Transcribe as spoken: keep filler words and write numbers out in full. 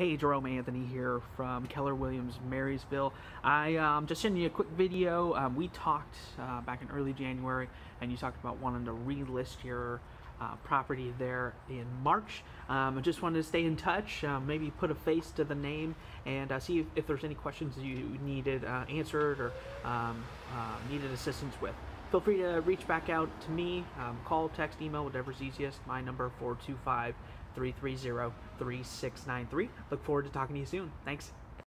Hey, Jerome Anthony here from Keller Williams, Marysville. I um, just sending you a quick video. Um, we talked uh, back in early January, and you talked about wanting to relist your uh, property there in March. Um, I just wanted to stay in touch, uh, maybe put a face to the name, and uh, see if, if there's any questions you needed uh, answered or um, uh, needed assistance with. Feel free to reach back out to me, um, call, text, email, whatever's easiest. My number, four two five, three three zero, three six nine three. Look forward to talking to you soon. Thanks.